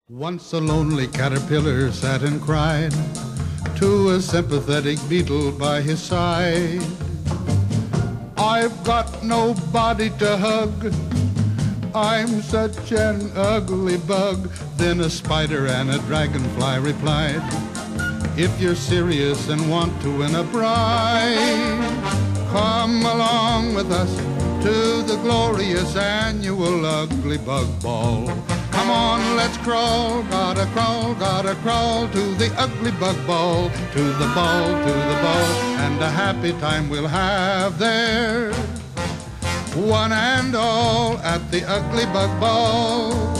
Once a lonely caterpillar sat and cried to a sympathetic beetle by his side. I've got nobody to hug, I'm such an ugly bug. Then a spider and a dragonfly replied, if you're serious and want to win a bride, come along with us to the glorious annual Ugly Bug Ball. Come on, let's crawl, gotta crawl to the Ugly Bug Ball, to the ball, to the ball, and a happy time we'll have there, one and all at the Ugly Bug Ball.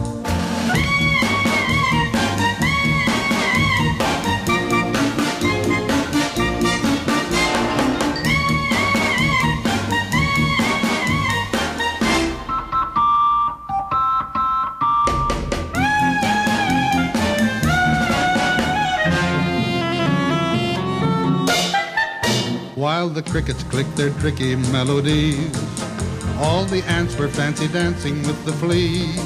While the crickets clicked their tricky melodies, all the ants were fancy dancing with the fleas.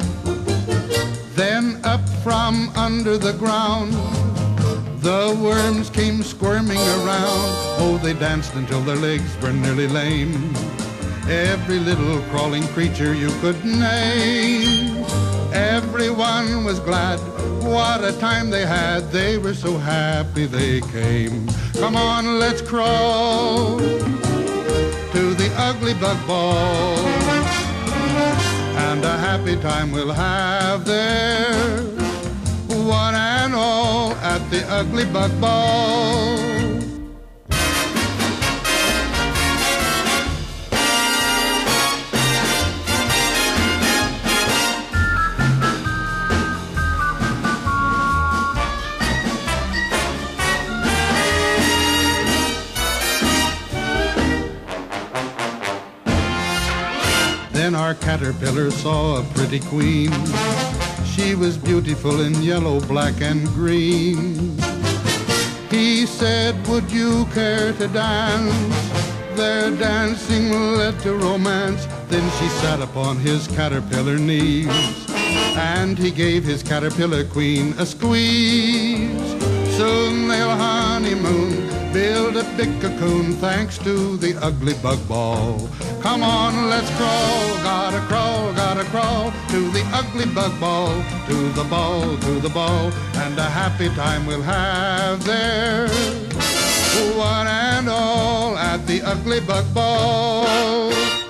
Then up from under the ground, the worms came squirming around. Oh, they danced until their legs were nearly lame. Every little crawling creature you could name. Everyone was glad, what a time they had. They were so happy they came. Come on, let's crawl to the Ugly Bug Ball, and a happy time we'll have there, one and all at the Ugly Bug Ball. Then our caterpillar saw a pretty queen. She was beautiful in yellow, black, and green. He said, would you care to dance? Their dancing led to romance. Then she sat upon his caterpillar knees, and he gave his caterpillar queen a squeeze. Soon they'll honeymoon, build a big cocoon, thanks to the Ugly Bug Ball. Come on, let's crawl, gotta crawl to the Ugly Bug Ball, to the ball, to the ball, and a happy time we'll have there, one and all at the Ugly Bug Ball.